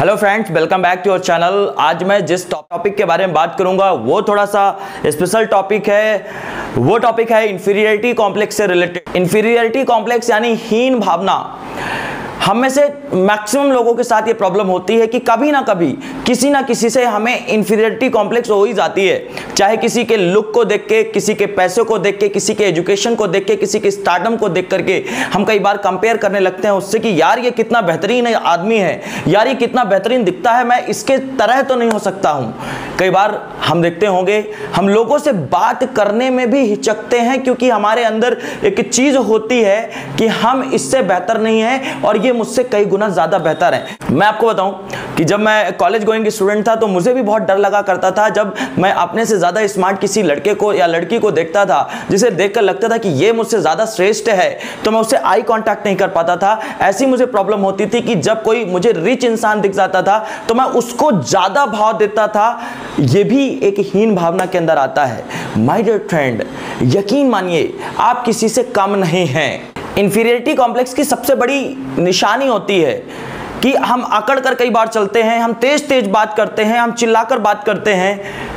Hello friends, welcome back to your channel. आज मैं जिस टॉपिक के बारे में बात करूंगा वो थोड़ा सा स्पेशल टॉपिक है। वो टॉपिक है इंफीरियरिटी कॉम्प्लेक्स से रिलेटेड। इंफीरियरिटी कॉम्प्लेक्स यानी हीन भावना। हम में से मैक्सिमम लोगों के साथ ये प्रॉब्लम होती है कि कभी ना कभी किसी ना किसी से हमें इंफीरियरिटी कॉम्प्लेक्स हो ही जाती है। चाहे किसी के लुक को देख के, किसी के पैसों को देख के, किसी के एजुकेशन को देख के, किसी के स्टार्टअप को देख करके हम कई बार कंपेयर करने लगते हैं उससे कि यार ये कितना बेहतरीन आदमी है, यार ये कितना बेहतरीन दिखता है, मैं इसके तरह तो नहीं हो सकता हूँ। कई बार हम देखते होंगे हम लोगों से बात करने में भी हिचकते हैं क्योंकि हमारे अंदर एक चीज होती है कि हम इससे बेहतर नहीं है और ये मुझसे कई गुना ज्यादा बेहतर है। मैं आपको बताऊं कि जब मैं कॉलेज गोइंग स्टूडेंट था तो मुझे भी बहुत डर लगा करता था जब मैं अपने से ज्यादा स्मार्ट किसी लड़के को या लड़की को देखता था जिसे देखकर लगता था कि ये मुझसे ज्यादा श्रेष्ठ है, तो मैं उससे आई कांटेक्ट नहीं कर पाता था। ऐसी मुझे प्रॉब्लम होती थी कि जब कोई मुझे रिच इंसान दिख जाता था तो मैं उसको ज्यादा भाव देता था। यह भी एक हीन भावना के अंदर आता है। माय डियर फ्रेंड, यकीन मानिए आप किसी से कम नहीं हैं। इंफीरियरिटी कॉम्प्लेक्स की सबसे बड़ी निशानी होती है कि हम अकड़ कर कई बार चलते हैं, हम तेज तेज बात करते हैं, हम चिल्लाकर बात करते हैं,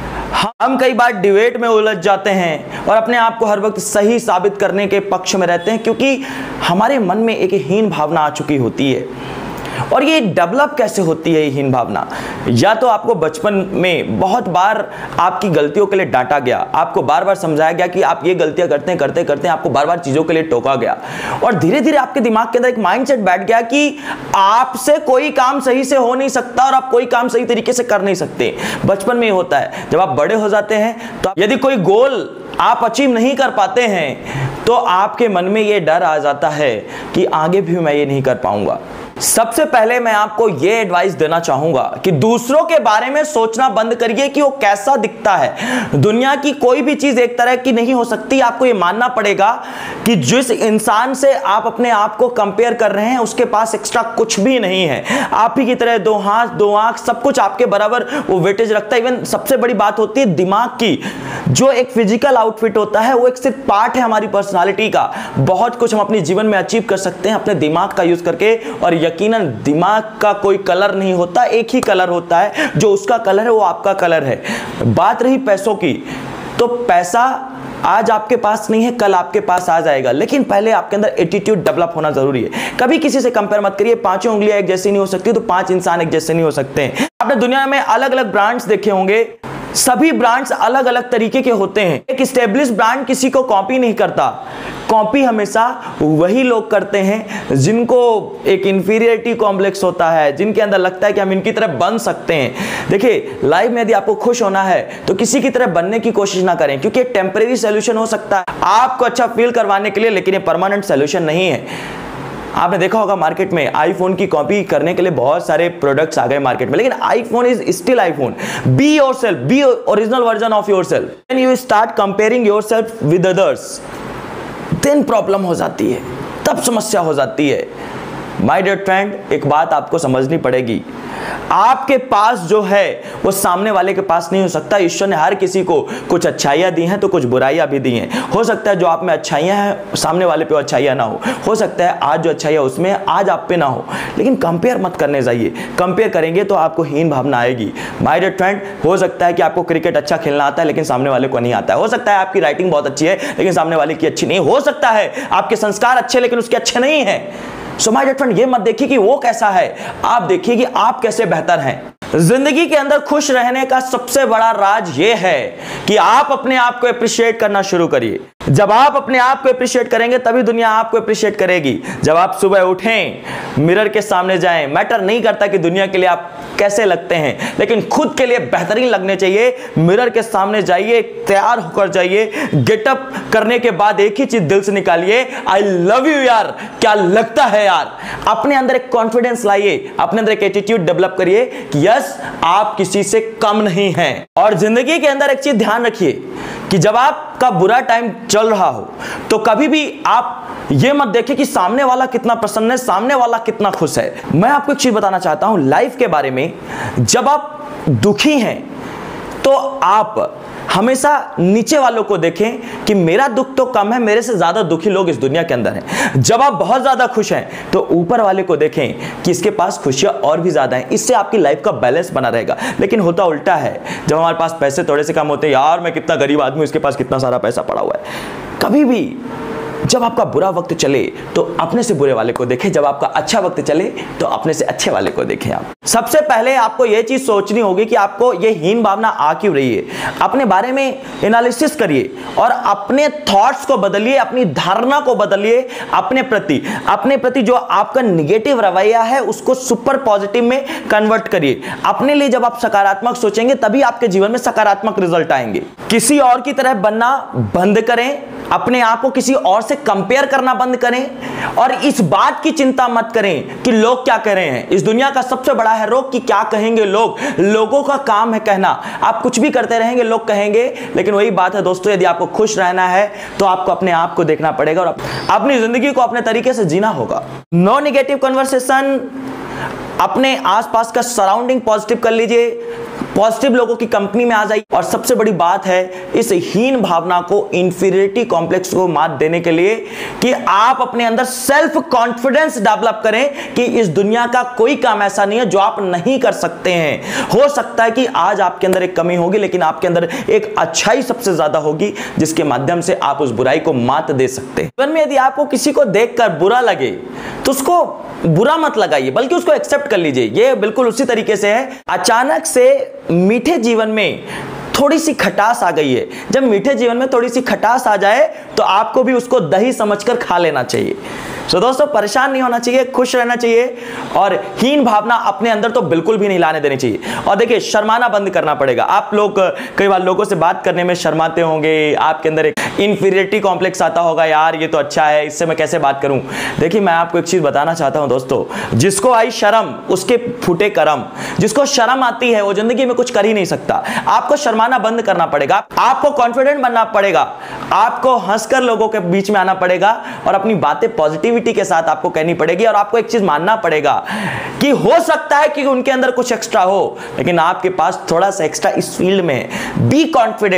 हम कई बार डिबेट में उलझ जाते हैं और अपने आप को हर वक्त सही साबित करने के पक्ष में रहते हैं क्योंकि हमारे मन में एक हीन भावना आ चुकी होती है। और ये डेवलप कैसे होती है ये हीन भावना? या तो आपको बचपन में बहुत बार आपकी गलतियों के लिए डांटा गया, आपको बार बार समझाया गया कि आप ये गलतियां करते हैं, आपको बार बार चीजों के लिए टोका गया और धीरे धीरे आपके दिमाग के अंदर एक माइंडसेट बैठ गया कि आपसे कोई काम सही से हो नहीं सकता और आप कोई काम सही तरीके से कर नहीं सकते। बचपन में ही होता है। जब आप बड़े हो जाते हैं तो यदि कोई गोल आप अचीव नहीं कर पाते हैं तो आपके मन में ये डर आ जाता है कि आगे भी मैं ये नहीं कर पाऊंगा। सबसे पहले मैं आपको यह एडवाइस देना चाहूंगा कि दूसरों के बारे में सोचना बंद करिए कि वो कैसा दिखता है। दुनिया की कोई भी चीज एक तरह की नहीं हो सकती। आपको यह मानना पड़ेगा कि जिस इंसान से आप अपने आप को कंपेयर कर रहे हैं उसके पास एक्स्ट्रा कुछ भी नहीं है। आप ही की तरह दो हाथ दो आंख सब कुछ आपके बराबर वो वेटेज रखता है। इवन सबसे बड़ी बात होती है दिमाग की। जो एक फिजिकल आउटफिट होता है वो एक सिर्फ पार्ट है हमारी पर्सनालिटी का। बहुत कुछ हम अपने जीवन में अचीव कर सकते हैं अपने दिमाग का यूज करके। और यकीनन दिमाग का कोई कलर नहीं होता, एक ही कलर होता है। जो उसका कलर है वो आपका कलर है। बात रही पैसों की, तो पैसा आज आपके पास नहीं है, कल आपके पास आ जाएगा, लेकिन पहले आपके अंदर एटीट्यूड डेवलप होना जरूरी है। कभी किसी से कंपेयर मत करिए। पांचों उंगलियां एक जैसी नहीं हो सकती तो पांच इंसान एक जैसे नहीं हो सकते। आपने दुनिया में अलग अलग ब्रांड्स देखे होंगे, सभी ब्रांड्स अलग अलग तरीके के होते हैं। एक एस्टेब्लिश ब्रांड किसी को कॉपी नहीं करता। कॉपी हमेशा वही लोग करते हैं जिनको एक इंफीरियरिटी कॉम्प्लेक्स होता है, जिनके अंदर लगता है कि हम इनकी तरह बन सकते हैं। देखिए, लाइफ में यदि आपको खुश होना है तो किसी की तरह बनने की कोशिश ना करें क्योंकि एक टेम्परेरी सोल्यूशन हो सकता है आपको अच्छा फील करवाने के लिए, लेकिन ये परमानेंट सोल्यूशन नहीं है। आपने देखा होगा मार्केट में आईफोन की कॉपी करने के लिए बहुत सारे प्रोडक्ट्स आ गए मार्केट में, लेकिन iPhone is still iPhone. Be yourself, be original version of yourself. When you start comparing yourself with others then problem हो जाती है, तब समस्या हो जाती है। माय डियर फ्रेंड, एक बात आपको समझनी पड़ेगी, आपके पास जो है वो सामने वाले के पास नहीं हो सकता। ईश्वर ने हर किसी को कुछ अच्छाइयां दी हैं तो कुछ बुराइयां भी दी हैं। हो सकता है जो आप में अच्छाइयां हैं सामने वाले पे अच्छाइयां ना हो सकता है आज जो अच्छाइयां उसमें आज आप पे ना हो, लेकिन कंपेयर मत करने जाइए। कंपेयर करेंगे तो आपको हीन भावना आएगी। माय डियर फ्रेंड, हो सकता है कि आपको क्रिकेट अच्छा खेलना आता है लेकिन सामने वाले को नहीं आता है। हो सकता है आपकी राइटिंग बहुत अच्छी है लेकिन सामने वाले की अच्छी नहीं। हो सकता है आपके संस्कार अच्छे लेकिन उसके अच्छे नहीं है। सो माय डियर फ्रेंड, ये मत देखिए कि वो कैसा है, आप देखिए कि आप कैसे बेहतर हैं। जिंदगी के अंदर खुश रहने का सबसे बड़ा राज ये है कि आप अपने आप को अप्रिशिएट करना शुरू करिए। जब आप अपने आप को अप्रिशिएट करेंगे तभी दुनिया आपको अप्रिशिएट करेगी। जब आप सुबह उठें, मिरर के सामने जाएं, मैटर नहीं करता कि दुनिया के लिए आप कैसे लगते हैं, लेकिन खुद के लिए बेहतरीन लगने चाहिए। मिरर के सामने जाइए, तैयार होकर जाइए, गेटअप करने के बाद एक ही चीज दिल से निकालिए, आई लव यू यार, क्या लगता है यार। अपने अंदर एक कॉन्फिडेंस लाइए, अपने अंदर एक एटीट्यूड डेवलप करिए कि यस, आप किसी से कम नहीं हैं। और जिंदगी के अंदर एक चीज ध्यान रखिए कि जब आपका बुरा टाइम चल रहा हो तो कभी भी आप ये मत देखिए कि सामने वाला कितना प्रसन्न है, सामने वाला कितना खुश है। मैं आपको एक चीज बताना चाहता हूं लाइफ के बारे में। जब आप दुखी हैं तो आप हमेशा नीचे वालों को देखें कि मेरा दुख तो कम है, मेरे से ज्यादा दुखी लोग इस दुनिया के अंदर हैं। जब आप बहुत ज्यादा खुश हैं तो ऊपर वाले को देखें कि इसके पास खुशियां और भी ज्यादा हैं। इससे आपकी लाइफ का बैलेंस बना रहेगा। लेकिन होता उल्टा है, जब हमारे पास पैसे थोड़े से कम होते हैं, यार मैं कितना गरीब आदमी, इसके पास कितना सारा पैसा पड़ा हुआ है। कभी भी जब आपका बुरा वक्त चले तो अपने से बुरे वाले को देखें, जब आपका अच्छा वक्त चले तो अपने से अच्छे वाले को देखें। आप सबसे पहले आपको यह चीज सोचनी होगी कि आपको यह हीन भावना आ क्यों रही है। अपने बारे में एनालिसिस करिए और अपने थॉट्स को बदलिए, अपनी धारणा को बदलिए। अपने प्रति जो आपका निगेटिव रवैया है उसको सुपर पॉजिटिव में कन्वर्ट करिए। अपने लिए जब आप सकारात्मक सोचेंगे तभी आपके जीवन में सकारात्मक रिजल्ट आएंगे। किसी और की तरह बनना बंद करें, अपने आप को किसी और से कंपेयर करना बंद करें और इस बात की चिंता मत करें कि लोग क्या कह रहे हैं। इस दुनिया का सबसे बड़ा है रोग कि क्या कहेंगे लोग। लोगों का काम है कहना। आप कुछ भी करते रहेंगे, लोग कहेंगे। लेकिन वही बात है दोस्तों, यदि आपको खुश रहना है तो आपको अपने आप को देखना पड़ेगा और अपनी जिंदगी को अपने तरीके से जीना होगा। No negative conversation. अपने आसपास का सराउंडिंग पॉजिटिव कर लीजिए, पॉजिटिव लोगों की कंपनी में आ जाइए। और सबसे बड़ी बात है इस हीन भावना को, इंफीरियरिटी कॉम्प्लेक्स को मात देने के लिए कि आप अपने अंदर सेल्फ कॉन्फिडेंस डेवलप करें कि इस दुनिया का कोई काम ऐसा नहीं है जो आप नहीं कर सकते हैं। हो सकता है कि आज आपके अंदर एक कमी होगी, लेकिन आपके अंदर एक अच्छाई सबसे ज्यादा होगी जिसके माध्यम से आप उस बुराई को मात दे सकते हैं। जीवन में यदि आपको किसी को देखकर बुरा लगे तो उसको बुरा मत लगाइए, बल्कि उसको एक्सेप्ट कर लीजिए। ये बिल्कुल उसी तरीके से है। अचानक से मीठे जीवन में थोड़ी सी खटास आ गई है। जब मीठे जीवन में थोड़ी सी खटास आ जाए तो आपको भी उसको दही समझकर खा लेना चाहिए। तो दोस्तों, परेशान नहीं होना चाहिए, खुश रहना चाहिए और हीन भावना अपने अंदर तो बिल्कुल भी नहीं लाने देनी चाहिए। और देखिए, शर्माना बंद करना पड़ेगा। आप लोग कई बार लोगों से बात करने में शर्माते होंगे, आपके अंदर एक इंफीरियरिटी कॉम्प्लेक्स आता होगा, यार ये तो अच्छा है, इससे मैं कैसे बात करूं। देखिए, मैं आपको एक चीज बताना चाहता हूं दोस्तों, जिसको आई शर्म उसके फूटे करम। जिसको शर्म आती है वो जिंदगी में कुछ कर ही नहीं सकता। आपको शर्माना बंद करना पड़ेगा, आपको कॉन्फिडेंट बनना पड़ेगा, आपको हंसकर लोगों के बीच में आना पड़ेगा और अपनी बातें पॉजिटिविटी के साथ आपको कहनी पड़ेगी। और आपको एक चीज मानना पड़ेगा कि हो सकता है कि उनके अंदर कुछ एक्स्ट्रा हो, लेकिन आपके पास थोड़ा सा एक्स्ट्रा इस फील्ड में है। बी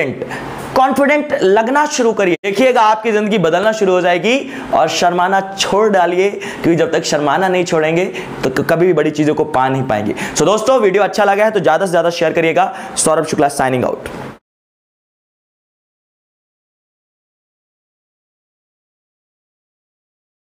कॉन्फिडेंट लगना शुरू करिए, देखिएगा आपकी जिंदगी बदलना शुरू हो जाएगी। और शर्माना छोड़ डालिए, क्योंकि जब तक शर्माना नहीं छोड़ेंगे तो कभी भी बड़ी चीजों को पा नहीं पाएंगे। सो दोस्तों, वीडियो अच्छा लगा है तो ज्यादा से ज्यादा शेयर करिएगा। Saurabh Shukla signing out.